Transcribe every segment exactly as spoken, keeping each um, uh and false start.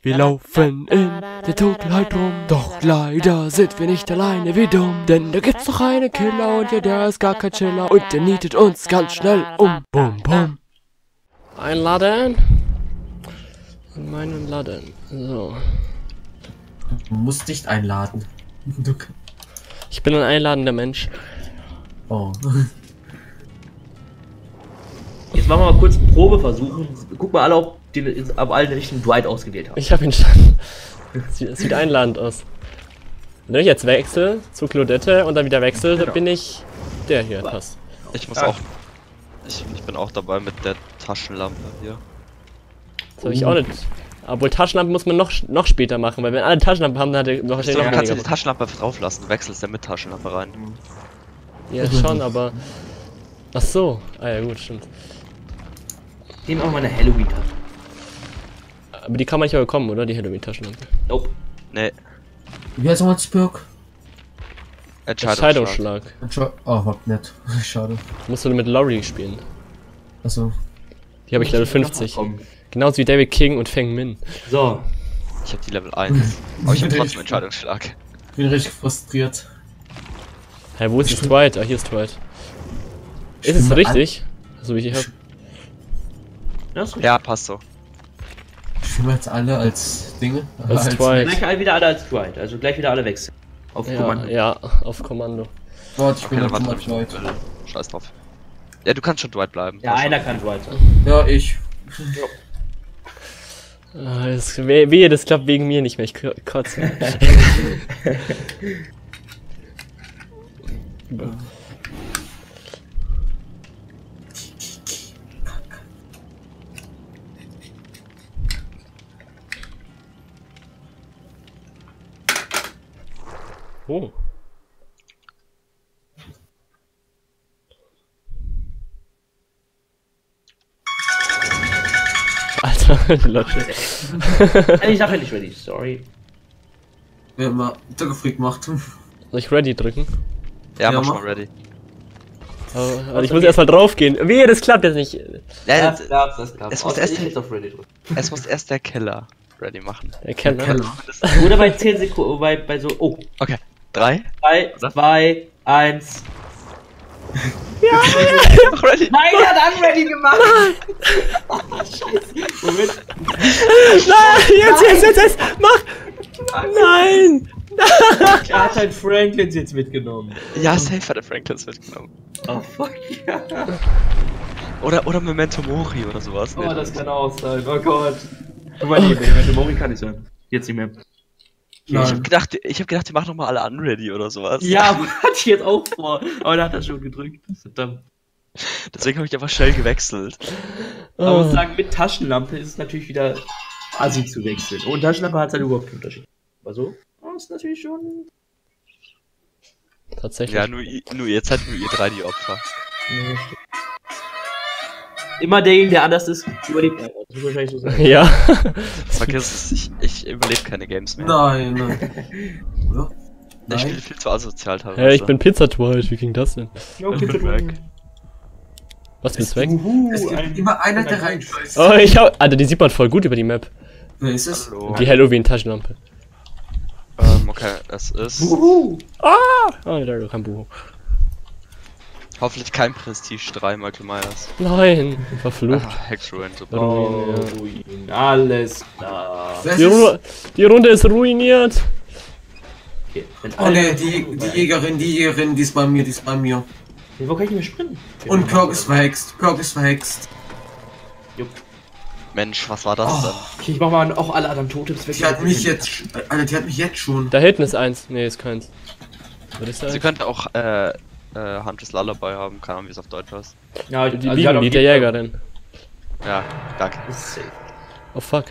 Wir laufen in der Dunkelheit rum, doch leider sind wir nicht alleine wie dumm. Denn da gibt's noch einen Killer und ja, der ist gar kein Chiller und der nietet uns ganz schnell um. Bum, bum. Einladen. Meinen Laden. So. Du musst nicht einladen. Du Ich bin ein einladender Mensch. oh. Jetzt machen wir mal kurz einen Probeversuch. Guck mal alle, ob die ab allen Richtungen Dwight ausgewählt haben. Ich hab ihn schon. Es sieht einladend aus. Wenn ich jetzt wechsle zu Claudette und dann wieder wechsle, dann bin ich der hier. Passt. Ich muss Ah. auch. Ich, ich bin auch dabei mit der Taschenlampe hier. Das habe ich auch nicht. Obwohl Taschenlampe muss man noch noch später machen, weil wenn alle Taschenlampe haben, dann hat er noch Du wahrscheinlich kannst ja weniger. die Taschenlampe drauf lassen, du wechselst ja mit Taschenlampe rein. Ja, schon, aber. Ach so. Ah ja, gut, stimmt. Nehmen auch mal eine Halloween-Tasche. Aber die kann man nicht mehr bekommen, oder? Die Halloween-Taschenlampe. Nope. Nee, Wie heißt nochmal das Perk? Entscheidungsschlag. Entscheidungsschlag. Oh, hab nicht. Schade. Musst du mit Laurie spielen. Achso. Die habe ich Level fünfzig. Genauso wie David King und Feng Min. So. Ich hab die Level eins. Aber ich hab trotzdem Entscheidungsschlag. Ich bin richtig frustriert. Hä, wo ist das Dwight? Ah, hier ist Dwight. Ist es Stimmt, richtig? So wie ich hier hab. Ja, ist richtig. Ja, passt so. Spielen wir jetzt alle als Dinge? Als Dwight. Gleich alle wieder alle als Dwight. Also gleich wieder alle wechseln. Auf Ja, Kommando. ja, auf Kommando. Warte, ich Okay, bin dann jetzt warte mal mal. Dwight. Scheiß drauf. Ja, du kannst schon Dwight bleiben. Ja, einer kann Dwight sein. Ja, ich. Ah, das, weh, wehe, das klappt wegen mir nicht mehr. Ich k- kotze. Oh. Alter, Leute. Ich sag ja nicht ready, sorry. Wer immer Intergefreak macht. Soll ich ready drücken? Ja, Ja, mach schon mach. mal ready. Aber, aber ich muss erstmal drauf gehen. Wehe, das klappt jetzt nicht. Ja, Das klappt, das klappt. es muss Außer erst- ich jetzt auf ready drücken. es muss erst der Killer ready machen. Der Keller. Keller. Oder bei zehn Sekunden, bei, bei so. Oh. Okay, drei. drei, zwei, eins. Mach ready. Nein, er hat unready gemacht! Oh, scheiße. Moment. Nein, jetzt, jetzt, jetzt, jetzt, mach! Nein! Er hat halt Franklins jetzt mitgenommen. Ja, safe hat der Franklins mitgenommen. Oh fuck ja. Oder, oder Memento Mori oder sowas. Oh, Nee, das kann auch sein. Oh Gott. Guck mal, nee, Memento Mori kann ich sein. Jetzt nicht mehr. Ich hab Nein. gedacht, ich hab gedacht, die machen nochmal alle unready oder sowas. Ja, hatte ich jetzt auch vor. Aber da hat er schon gedrückt. Verdammt. Deswegen habe ich einfach schnell gewechselt. Aber ich muss Oh. sagen, mit Taschenlampe ist es natürlich wieder assi zu wechseln. Und Taschenlampe hat halt überhaupt keinen Unterschied. Aber so, oh, ist natürlich schon. Tatsächlich. Ja, nur, i- nur jetzt halt nur ihr drei die Opfer. Ja, stimmt. Immer derjenige, der anders ist, überlebt einfach. Das muss wahrscheinlich so sein. Ja. Vergiss es, ich, ich überlebe keine Games mehr. Nein, nein. Oder? Ich spiele Nein. viel zu asozial teilweise. Hä, ich bin Pizza Dwight, wie ging das denn? Ja, Ich bin weg. Was bist weg? Uhu, Es gibt ein- immer einer, der ein- reinscheißt. Oh, ich hab. Alter, die sieht man voll gut über die Map. Wer ist es? Hallo. Die Halloween-Taschenlampe. Ähm, okay, es ist Uhu. Oh, da ist kein Buch. hoffentlich kein Prestige drei Michael Myers. Nein, verflucht. Ah, Hex Ruin, super. Oh, Ruin. Alles klar. Wer Die, ist Ru es? die Runde ist ruiniert. Okay. Wenn Oh alle- ne, die, die Jägerin, die Jägerin, die ist bei mir, die ist bei mir. Wo kann ich nicht mehr sprinten? Und Perk ist verhext, Perk ist verhext. Jupp. Mensch, was war das Oh. Okay, ich mach mal auch alle anderen Totems weg. Die hat mich jetzt, Alter, die hat mich jetzt schon. Da hinten ist eins. Nee, ist keins. Was ist da? denn? Sie könnte auch, äh, äh, Huntress Lullaby haben, keine Ahnung, wie es auf Deutsch heißt. Ja, Die also hat Bienen, auf die der jeden Fall- Jägerin. Ja, danke. Ist safe. Oh fuck.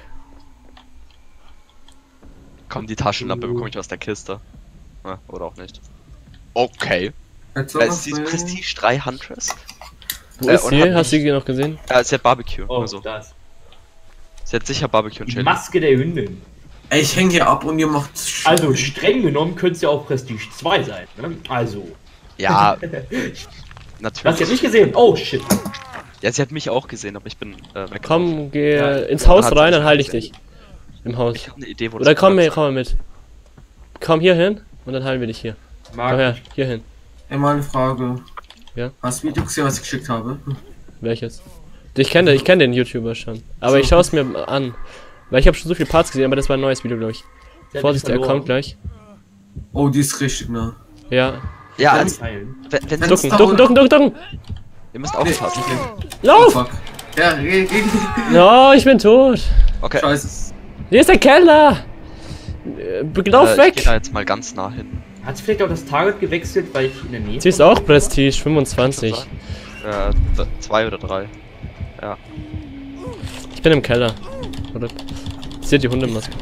Komm, die Taschenlampe bekomme ich aus der Kiste. Ja, oder auch nicht. Okay. Jetzt Wer noch ist die was, Prestige drei Huntress? Wo Äh, ist und sie? hat Hast du mich- die noch gesehen? Ja, sie hat Barbecue. Oh, Also, das. sie hat sicher Barbecue und Die Chili. Maske der Hündin. Ey, ich häng hier ab und ihr macht. Also streng genommen könnte es ja auch Prestige zwei sein. Ne? Also. Ja, Du hast natürlich. jetzt nicht gesehen. Oh shit. Ja, sie hat mich auch gesehen, aber ich bin äh, weg. Komm, geh Ja, ins ja, Haus hat sie rein, nicht dann halte ich gesehen. dich. Im Haus. Ich habe eine Idee, wo Oder komm, Feuerzeug- mit, komm mit. Komm hier hin und dann heilen wir dich hier. Marc, Komm her, hier hin. Ey, mal eine Frage. Ja? Hast du Video gesehen, was ich geschickt habe? Welches? Ich kenne ich kenn den YouTuber schon. Aber ich schaue es mir an. Weil ich habe schon so viele Parts gesehen, aber das war ein neues Video, glaube ich. der hat Vorsicht, mich er verloren. kommt gleich. Oh, die ist richtig, ne? Ja. Ja, Kann als, ich heilen. wenn, wenn Wenn- Ducken, da ducken, wohl- ducken, ducken, ducken! ihr müsst aufpassen. Oh, Lauf! fuck. Ja, geh, geh. No, ich bin tot. Okay, Scheiße. Hier ist der Keller! Äh, Lauf äh, ich weg! geh da jetzt mal ganz nah hin. Hat sie vielleicht auch das Target gewechselt, weil ich in der Nähe Sie ist auch Prestige fünfundzwanzig. Äh, d- zwei oder drei. Ja. Ich bin im Keller. Oder? Sie hat die Hundemaske.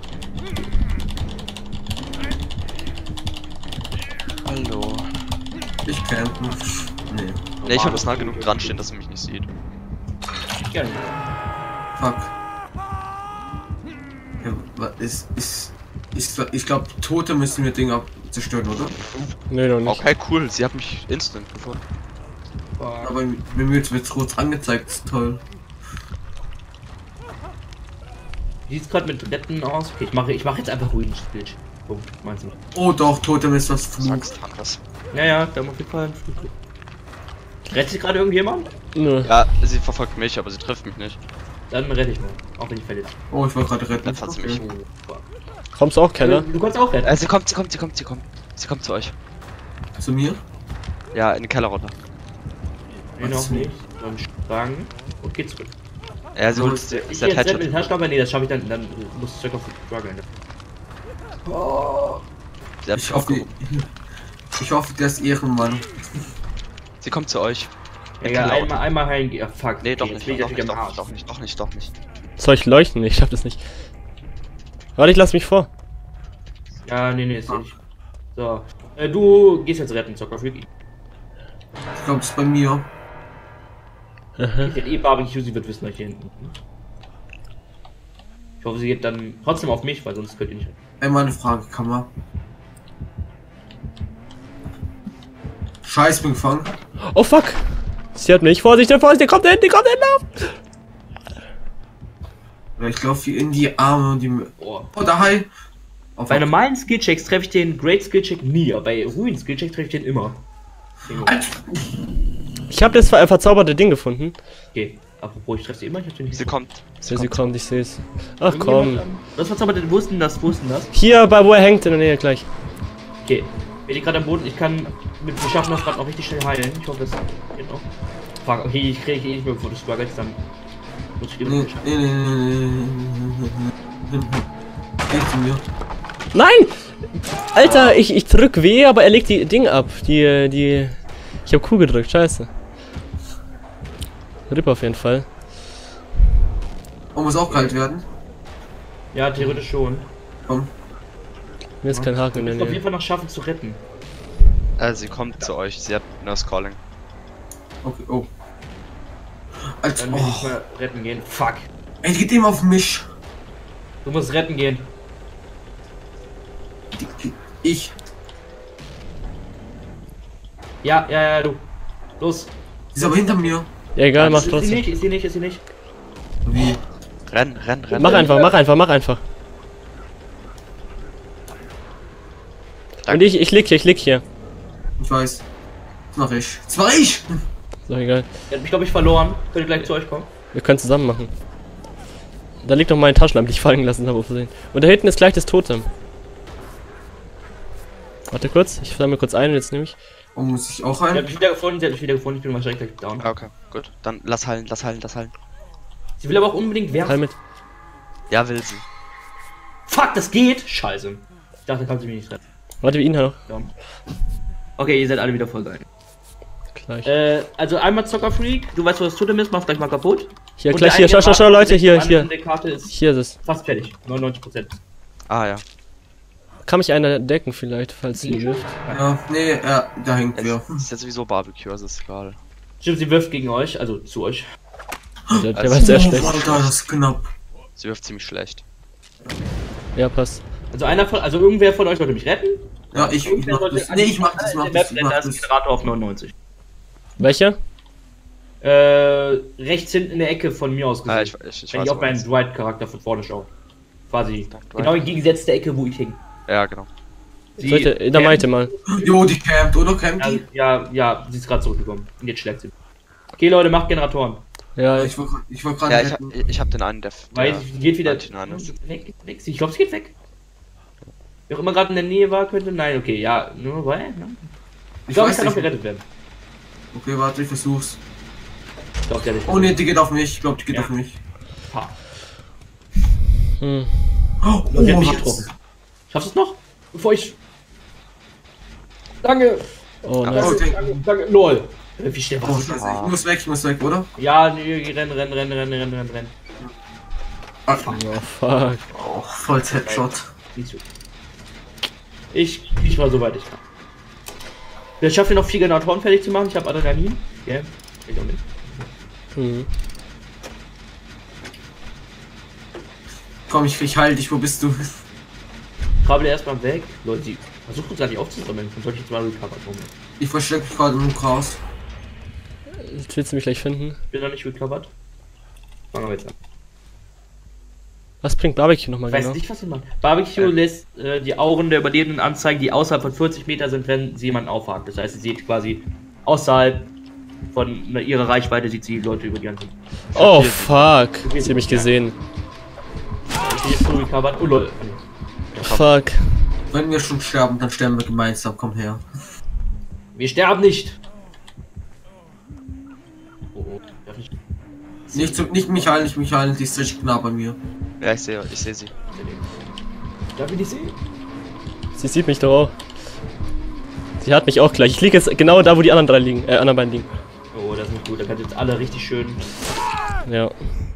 Hallo. Ich campen. Nee. Ne, ich muss nah genug dran stehen, dass er mich nicht sieht. Gerne. Fuck. Ja, wa- ist, ist, ist, ich glaube, Tote müssen wir Dinge zerstören, oder? Nee, noch nicht. Okay, cool, sie hat mich instant gefunden. Aber wenn mir jetzt wird's rot angezeigt, ist toll. Wie sieht's gerade mit Retten aus? Okay, ich mache ich mache jetzt einfach Ruinen-Split. Punkt, meinst du? Oh doch, Tote ist was Fluch. Sagst anders. Ja, ja, da auf jeden Fall ein Flug. Rettet gerade irgendjemand? Nö. Ja, sie verfolgt mich, aber sie trifft mich nicht. Dann rette ich mal. Auch wenn ich verletzt Oh, ich wollte gerade retten. Jetzt hat sie mich. bin. Oh, fuck. Kommst du auch, Keller? Du kannst auch retten. Äh, sie kommt, sie kommt, sie kommt, sie kommt. Sie kommt zu euch. Zu mir? Ja, in den Keller runter. Nee, noch nicht. Dann schlagen und geh zurück. Ja, sie holt Ich sie jetzt hat mit Headshot. den Taschenlampe, nee, das schaffe ich dann, dann muss ich zurück auf die Struggle. Sie hat Ich mich hoffe, aufgehoben. ich hoffe, der ist Ehrenmann. Sie kommt zu euch. Ja, In den ja, Keller einmal, einmal heilen gehen. Ja, fuck. Nee, doch Okay, nicht, jetzt bin doch ich nicht, natürlich doch am nicht, Arsch. doch nicht, doch nicht, doch nicht. Soll ich leuchten? Ich schaff das nicht. Warte, ich lass mich vor. Ja, nee, nee, ist nicht. So. Äh, du gehst jetzt retten, Zocker Freak. Ich glaube, es ist bei mir. Aha. Ich hätte eh Barbecue, sie wird wissen, dass ich hier hinten. Ich hoffe, sie geht dann trotzdem auf mich, weil sonst könnt ihr nicht. Einmal eine Frage, kann man. Scheiß, bin gefangen. Oh fuck! Sie hat mich. Vorsicht, Vorsicht, der kommt hin, der kommt hin, lauf! Ja, ich laufe hier in die Arme und die. Boah. Oh, da hi! Oh, Bei fuck. normalen Skillchecks treffe ich den Great Skillcheck nie, aber bei Ruin Skillcheck treffe ich den immer. Alter. Ich habe das ver verzauberte Ding gefunden. Okay, apropos, ich treffe sie immer, ich hab den nicht. Sie kommt. Ja, sie kommt, ich seh's. Ach komm. Das verzauberte, wo ist denn das? Wo ist denn das? Hier, bei wo er hängt, in der Nähe gleich. Okay, bin ich gerade am Boden, ich kann mit wir schaffen das gerade noch richtig schnell heilen. Ich hoffe, das geht noch. Fuck, okay, ich kriege eh nicht mehr, bevor du struggles, dann muss ich dir Nee, noch schaffen. nee, nee, nee, nee, nee, nee. Geh zu mir. Nein! Alter, ich, ich drück W, aber er legt die Ding ab. Die, die... Ich hab Q gedrückt, scheiße. Rip auf jeden Fall. Oh, muss auch kalt werden. Ja, theoretisch schon. Komm. Mir ist kein Haken in Du der musst auf jeden Nähe. Fall noch schaffen zu retten. Äh, sie kommt zu euch. Sie hat Nurse Calling. Okay, oh. Alter, Dann will ich oh. mal retten gehen. Fuck. Ey, die geht immer auf mich. Du musst retten gehen. Die, die, ich. Ja, ja, ja, du. Los. Die ist aber hinter mir. Ja, egal, mach ist sie trotzdem. nicht, ist sie nicht, ist sie nicht. Wie? Renn, renn, renn. Mach einfach, mach einfach, mach einfach. Und ich, ich lieg hier, ich lieg hier. Ich weiß. Das mach ich. Das mach ich! Ist doch egal. Er hat mich, glaube ich, verloren. Könnt ihr gleich zu euch kommen? Wir können zusammen machen. Da liegt noch mein Taschenlampe, die ich fallen gelassen habe, auf Versehen. Und da hinten ist gleich das Totem. Warte kurz, ich sammle kurz ein und jetzt nehme ich. Oh, muss ich auch Sie hat rein? mich wieder gefunden, sie hat mich wieder gefunden, ich bin wahrscheinlich gleich down. Ah, okay, gut. Dann lass heilen, lass heilen, lass heilen. Sie will aber auch unbedingt Teil werfen. mit. Ja, will sie. Fuck, das geht! Scheiße. Ich dachte, kann sie mich nicht retten. Warte, wir ihn noch. Down. Okay, ihr seid alle wieder voll geil. Gleich. Äh, also einmal Zockerfreak, du weißt, wo das Totem ist, mach gleich mal kaputt. Hier, Und gleich der hier, schau, schau, schau, eine Leute, hier, Karte- hier. Die Karte ist Hier ist es. fast fertig. neunundneunzig Prozent. Ah, ja. Kann mich einer decken vielleicht, falls sie wirft. Ja, nee, ja, da hängt Es wer. ist ja sowieso Barbecue, also ist egal. Stimmt, sie wirft gegen euch, also zu euch. Der, der Also- war sehr Oh, schlecht. Alter, das ist knapp. Sie wirft ziemlich schlecht. Ja, passt. Also einer von, also irgendwer von euch sollte mich retten. Ja, ich, ich Irgendwer mach sollte das. Nee, ich mach das, ich mach in der das, ich Map, mach da ist ein das. Generator auf neunundneunzig. Welcher? Äh, rechts hinten in der Ecke von mir aus gesehen. Ah, ich, ich, ich wenn weiß ich auf wo meinen das ist. Dwight-Charakter von vorne schaue. quasi genau entgegengesetzte Ecke, wo ich hing. Ja, genau. Sie Sollte, in der Mitte mal. Jo, die campt, oder? Campt Ja, die? ja, ja, sie ist gerade zurückgekommen. Und jetzt schlägt sie. Okay, Leute, macht Generatoren. Ja, Ich war, ich war gerade. Ja, ich, hab- ich hab den einen, der. Weil der sie geht wieder Antinan ist. weg, weg. Ich glaube, es geht weg. Wer auch immer gerade in der Nähe war, könnte. Nein, okay, ja, nur weil. Ne? Ich Ich glaube, ich weiß kann noch nicht. gerettet werden. Okay, warte, ich versuch's. Ich glaube, der hat Oh ne, die geht auf mich. Ich glaube, die geht Ja. auf mich. Ha. hm. Oh, Und der hat mich was? getroffen. Schaffst du es noch? Bevor ich. Danke! Oh Danke, nein. Okay. danke, danke. Lol. Wie schnell Oh, war das? scheiße. Ich muss weg, ich muss weg, oder? Ja, nee, renn, renn, renn, renn, renn, renn, renn. Ah, Oh fuck. oh, voll Headshot. Nicht so. Ich, ich war soweit ich kann. Ich schaffe noch vier Generatoren fertig zu machen. Ich habe Adrenalin. Ja, ich auch nicht. Hm. Komm, ich, ich heil dich, wo bist du? Krabbel erstmal weg. Leute, die versuchen uns gar nicht aufzusammeln. Dann soll ich jetzt mal recovered. Moment. Ich verstecke mich gerade im Gras. Willst du mich gleich finden? Ich bin noch nicht recovered. Fangen wir jetzt an. Was bringt Barbecue nochmal Ich weiß genau? nicht, was sie machen. Barbecue lässt äh, die Augen der Überlebenden anzeigen, die außerhalb von vierzig Meter sind, wenn sie jemanden aufhakt. Das heißt, sie sieht quasi außerhalb von na, ihrer Reichweite, sieht sie Leute über die ganzen. Oh fuck. Sie hat mich gesehen. Ich bin jetzt full recovered. Oh lol. Fuck. Wenn wir schon sterben, dann sterben wir gemeinsam. Komm her. Wir sterben nicht. Oh, oh. Darf ich? Nicht, zu, nicht mich heilen, nicht mich heilen. Die ist richtig nah bei mir. Ja, ich sehe ich seh sie. Darf ich nicht sehen? Sie sieht mich doch auch. Sie hat mich auch gleich. Ich liege jetzt genau da, wo die anderen drei liegen. Äh, anderen beiden liegen. Oh, das ist nicht gut. Da kannst du jetzt alle richtig schön. Ja.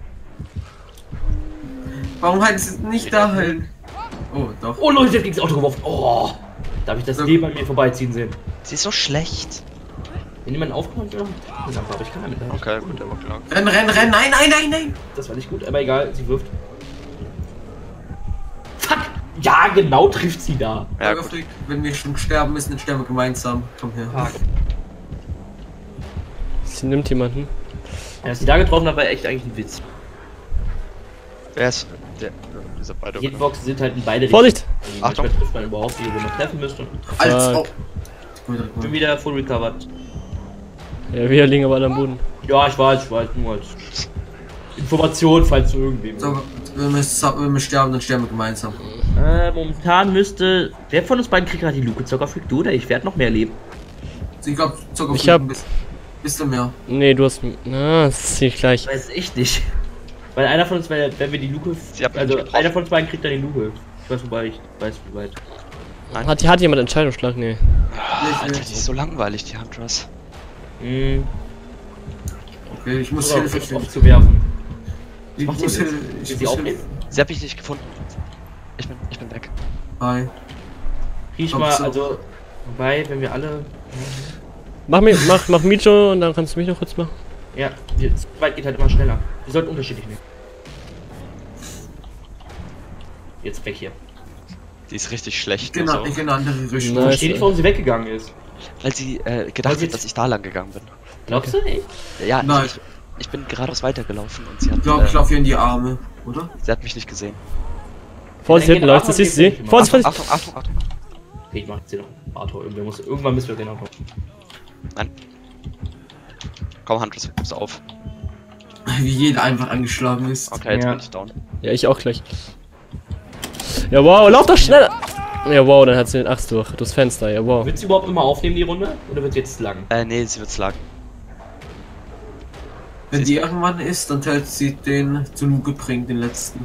Warum heilt es nicht da heilen? Oh, doch. Oh Leute, jetzt gegen das Auto geworfen. Oh. Darf ich das Leben an mir vorbeiziehen sehen? Sie ist so schlecht. Wenn jemand aufkommt, dann aber ich kann damit. Okay, gut, der war klar. Renn, renn, renn. Nein, nein, nein, nein. Das war nicht gut, aber egal, sie wirft. Fuck! Ja, genau trifft sie da. Ja, Ja, gut. wenn wir schon sterben müssen, dann sterben wir gemeinsam. Komm her. Fuck. Sie nimmt jemanden. Ja, dass sie da getroffen hat, war echt eigentlich ein Witz. Wer ist der? Dieser beide. Die Hitboxen sind halt in beide Vorsicht! Richtungen. Achtung. Manchmal trifft man überhaupt nicht, wo man treffen müsste. Als Fuck. ob. Komm wieder, Ich komm bin wieder. wieder full recovered. Ja, wir liegen aber alle am Boden. Ja, ich weiß, ich weiß, nur als Information, falls du irgendwem. So, wenn wir, wenn wir sterben, dann sterben wir gemeinsam. Äh, momentan müsste. Wer von uns beiden kriegt gerade die Luke? Zuckerfreak, du oder ich werde noch mehr leben. Ich glaube, Zucker Ich hab- bist, bist du mehr. Nee, du hast. Na, das ist nicht gleich. Weiß ich nicht. Weil einer von uns, wenn wenn wir die Luke. Sie hat mich Also getroffen. einer von uns beiden kriegt dann die Luke. Ich weiß, wobei ich weiß, wie weit. Hat, hat jemand Entscheidungsschlag? Nee. Ah, Alter, die ist so langweilig, die Huntress. Hm. Okay, ich muss Oder Hilfe auf finden. zu werfen. Ich macht muss sie Hilfe. jetzt? Ich Will sie muss aufnehmen? Hilfe. Sie hat mich nicht gefunden. Ich bin, ich bin weg. Hi. Riech Komm, mal, so. also. Wobei, wenn wir alle. Mach, mir, mach, mach Micho und dann kannst du mich noch kurz machen. Ja, die weit geht halt immer schneller. Wir sollten unterschiedlich nehmen. Jetzt weg hier. Die ist richtig schlecht. Genau, nur ich so, in eine andere Richtung. Nice. Ich verstehe nicht, warum sie weggegangen ist. weil sie äh, Weil gedacht sie- hat, dass ich da lang gegangen bin. Glaubst du nicht? Ja, Nein. ich, ich bin geradeaus weitergelaufen und sie hat, Ich glaube, ich äh, laufe ihr in die Arme, oder? sie hat mich nicht gesehen. Vorsicht, Dann hinten geht läuft Arthur sie. Siehst du und sie? geht Vorsicht, nicht Vorsicht! Achtung, Achtung, Achtung. Okay, ich mach jetzt hier noch Arthur. Irgendwann, muss, irgendwann müssen wir genau kommen. Nein. Komm, Huntress, gib's auf. Wie jeder einfach angeschlagen ist. Okay, jetzt Ja. bin ich down. Ja, ich auch gleich. Ja, wow, lauf doch schneller! Ja, wow, dann hat sie den Axt durch. Durchs Fenster, ja, wow. Wird sie überhaupt immer aufnehmen, die Runde? Oder wird sie jetzt lang? Äh, nee, sie wird's lagen. Wenn Sie die ist weg. irgendwann ist, dann hält sie den zu Luke bringen, den letzten.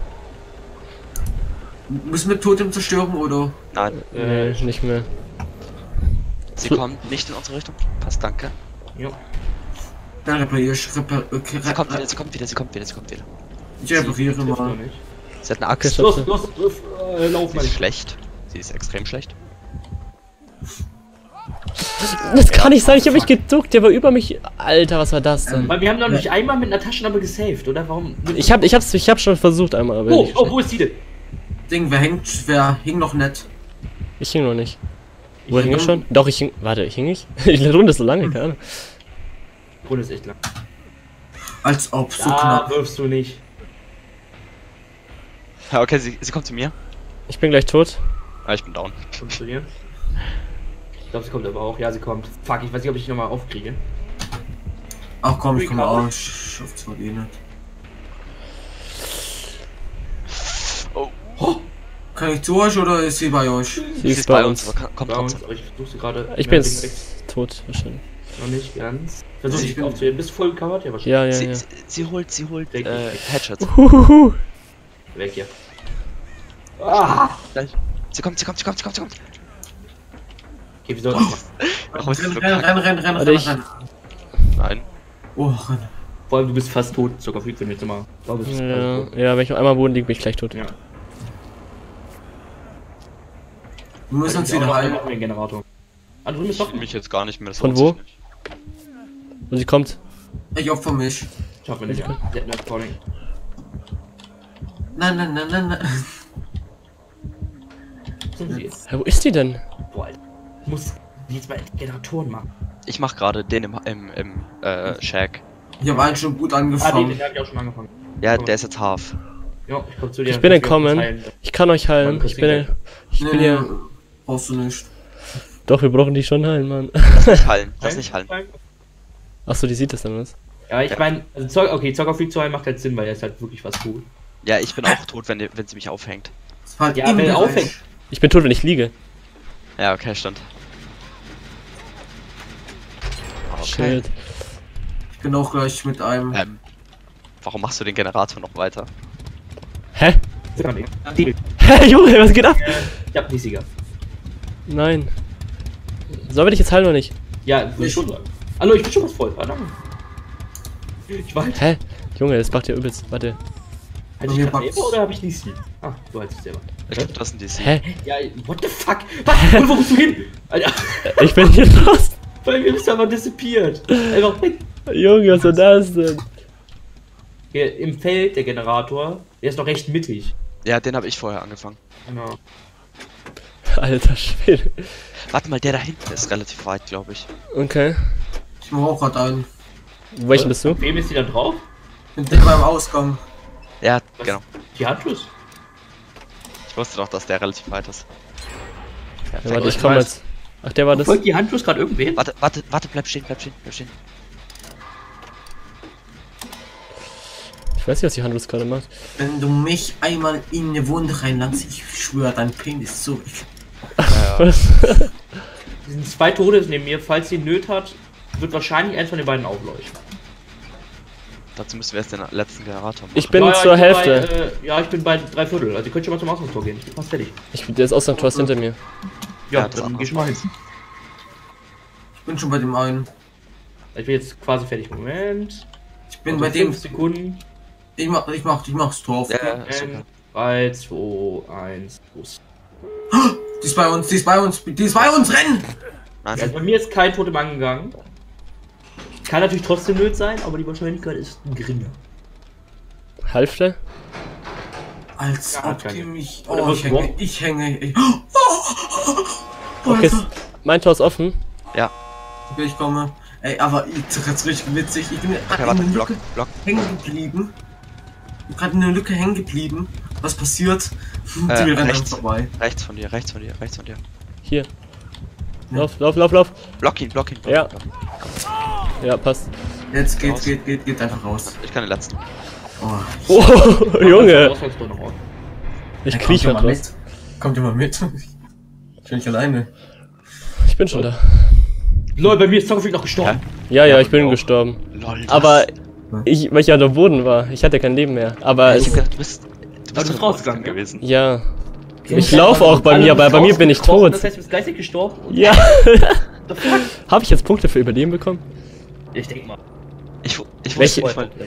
Müssen wir Totem zerstören oder? Nein, Nee, nicht mehr. sie So- kommt nicht in unsere Richtung. Passt, danke. Jo. Dann repariere ich. Repar okay, Sie kommt re wieder, sie kommt wieder, sie kommt wieder, sie kommt wieder. ich repariere Trifft mal. noch nicht. Sie hat eine Axt. Okay, Los, Schätze. los, los, äh, lauf Sie mal. ist schlecht. Sie ist extrem schlecht. Das kann nicht sein, ich hab mich geduckt, der war über mich. Alter, was war das denn? Weil wir haben noch nicht einmal mit einer Taschenlampe gesaved, oder? Warum? Ich hab, ich hab's, ich hab schon versucht einmal, aber Oh, nicht. oh, wo ist die denn? Ding, wer hängt, wer hing noch nicht? Ich hing noch nicht. Wo hing hing- ich schon? Doch, ich hing. Warte, ich hing nicht? Die Runde ist so lange, keine Ahnung. Die Runde ist echt lang. Als ob, so Da knapp. wirfst du nicht. Ja, okay, sie, sie kommt zu mir. Ich bin gleich tot. Ah, ich bin down. Kommt zu dir. Ich glaube, sie kommt aber auch. Ja, sie kommt. Fuck, ich weiß nicht, ob ich nochmal aufkriege. Ach komm, ich komme auch. Ich schaff zwar eh nicht. Oh. Oh. Kann ich zu euch oder ist sie bei euch? Sie ist bei uns. aber kann- kommt Bei uns, trotzdem. aber ich versuche sie gerade. Ich mehr bin links, jetzt tot wahrscheinlich. Noch nicht ganz. Versuch Ich dich bin- aufzuheben. Bist du voll gecovert? Ja, wahrscheinlich. Ja, ja, Sie, ja. sie, sie holt, sie holt Weg, äh, weg. Headshots. Uhuhu. Weg hier. Ah! Gleich. Sie kommt, sie kommt, sie kommt, sie kommt, sie kommt. Okay, wie soll das machen? Warum ist sie Renn, so renn, krank? renn, renn, renn, Warte, renn, ich- renn. Nein. Oh, renn. Vor allem, du bist fast tot. Zuckerfreak, wenn du jetzt immer. Ich glaube, du bist fast Ja, tot. ja, wenn ich noch einmal am Boden liege, bin ich gleich tot. Ja. Wir müssen uns Ich auch wieder noch heilen. einen Generator. Ah, drüben ist Ich noch will mich jetzt gar nicht mehr. Das Von lohnt wo? sich nicht. Wo sie kommt. Ich opfer mich. Ich hab mir nicht. Der hat nur Calling. Nein, nein, nein, nein, nein. Was sind sie jetzt? Hä, wo ist die denn? Boah, Alter. Ich muss jetzt mal Generatoren machen. Ich mach gerade den im, im, im äh, Shack. Ich habe einen schon gut Ah, den, angefangen. den hab ich auch schon angefangen. Ja, der ist jetzt half. Ja, ich komm zu dir. Ich bin Kannst du entkommen. uns heilen. Ich kann euch heilen. Mann, Ich bin, ich Nee, bin nee, ja. brauchst du nicht. Doch, wir brauchen die schon heilen, Mann. Lass nicht heilen, lass nicht heilen. Achso, die sieht das dann was. Ja, ich meine, also Zock, okay, Zockerfreak zu heilen macht halt Sinn, weil er ist halt wirklich was gut. Ja, ich bin auch tot, wenn, die- wenn sie mich aufhängt. Das war halt Ja, im wenn er Bereich. aufhängt. Ich bin tot, wenn ich liege. Ja, okay, stimmt. Okay. Shit. Ich bin auch gleich mit einem. Ähm, warum machst du den Generator noch weiter? Hä? Die- Hä, Junge, was geht ab? Ich hab die Sieger. Nein. Sollen wir dich jetzt heilen oder nicht? Ja, will ich schon sagen. Hallo, ich bin schon was voll. Verdammt. Ich weiß. Hä? Junge, das macht ja übelst. Warte. Hatte ich Mir gerade macht's- selber oder hab ich die Sie? Ah, du hältst es selber. Ich glaube, das sind die sie. Hä? Ja, what the fuck? Was? Wo, wo bist du hin? Alter, Ich bin hier los. bei mir bist du aber disappeared. Einfach weg. Junge, was war das denn? Hier im Feld, der Generator, der ist noch recht mittig. Ja, den habe ich vorher angefangen. Genau. Alter Schwede. Warte mal, der da hinten ist relativ weit, glaube ich. Okay. Ich mach auch gerade einen. Welchen bist du? Wem ist die da drauf? Mit dem beim Ausgang. Ja, genau. Die Handschuss. Ich wusste doch, dass der relativ weit ist. Ja, warte, ich komm jetzt. Ach, der war das. Folgt die Handschuss gerade irgendwen? Warte, warte, warte, bleib stehen, bleib stehen, bleib stehen. Ich weiß nicht, was die Handlung gerade macht. Wenn du mich einmal in eine Wunde reinlangst, ich schwöre, dein Penis ist so. Ich, Was? Die sind zwei Tote neben mir. Falls sie Nöt hat, wird wahrscheinlich eins von den beiden aufleuchten. Dazu müssen wir erst den letzten Generator machen. Ich bin Ja, ja, zur ich bin Hälfte. Bei, äh, ja, ich bin bei drei Viertel. Also ihr könnt schon mal zum Ausgangstor gehen. Ich bin fast fertig. Ich bin das Ausgangstor ist hinter mir. Ja, Ja, das dann auch. geh schon mal hin. ich bin schon bei dem einen. Ich bin jetzt quasi fertig. Moment. Ich bin Also bei dem. fünf Sekunden. Ich mach, ich mach, ich mach's drauf. Ja, ja, ist okay. drei, zwei, eins, los. Die ist bei uns, die ist bei uns, die ist bei uns, renn! Nein, Also bei mir ist kein Totem angegangen. Kann natürlich trotzdem Nöt sein, aber die Wahrscheinlichkeit ist geringer. Hälfte? Als Ja, ob keine. die mich. Oder Oh, wirst ich du hänge, noch? ich hänge. Ich, oh, Okay, Alter. mein Tor ist offen. ja. Okay, ich komme. Ey, aber ich ist jetzt richtig witzig. Ich bin Okay, gerade warte, in der Block, Lücke Block. hängen geblieben. Ich bin gerade in der Lücke hängen geblieben. Was passiert? Äh, Die rennen rechts. vorbei. Rechts von dir, rechts von dir, rechts von dir. Hier. Lauf, lauf, lauf, lauf. Block ihn, block ihn. Block Ja. ihn, block ihn. Ja, passt. Jetzt geht, Raus. geht, geht, geht einfach raus. Ich kann den letzten. Oh. Oh, Junge. Ausgangstor noch raus. Ich Ey, kriech kommt ihr halt mal was. mit? Kommt ihr mal mit? Ich bin nicht alleine. Ich bin schon da. Leute, bei mir ist Zockerfreak noch gestorben. Ja, ja, ich bin Auch. gestorben. Lol, was? Aber ich, weil ich ja am Boden war. Ich hatte kein Leben mehr. Aber ich hab es, gedacht, du bist, du du bist bist doch rausgegangen, ja? gewesen. ja. Okay, Ich das laufe heißt, auch bei alle mir, aber bist bei mir bin ich rausgekrochen, tot. Das heißt, du bist gleichzeitig gestorben. Und Ja. the fuck? Habe ich jetzt Punkte für Überleben bekommen? Ich denk mal. Ich, ich Welche- wusste nicht mal.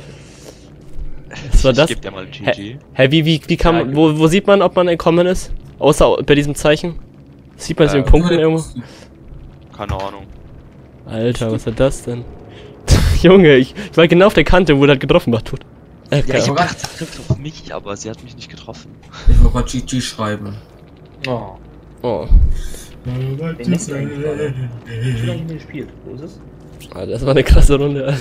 Was war Ich das? geb dir mal ein G Hä, G. hä wie, wie, wie kann Ja, man, wo, wo sieht man, ob man entkommen ist? Außer bei diesem Zeichen? Sieht man es Äh, in den Punkten irgendwo? Keine Ahnung. Alter, was war das denn? Junge, ich, ich war genau auf der Kante, wo das getroffen war, tot. Äh, Ja, keine ich Ahnung. hab gedacht, sie trifft auf mich, aber sie hat mich nicht getroffen. Ich will gerade G G schreiben. Oh. Oh, Wen denkst du eigentlich gerade? Ich bin noch nicht mehr gespielt. Wo ist es? Alter, das war eine krasse Runde.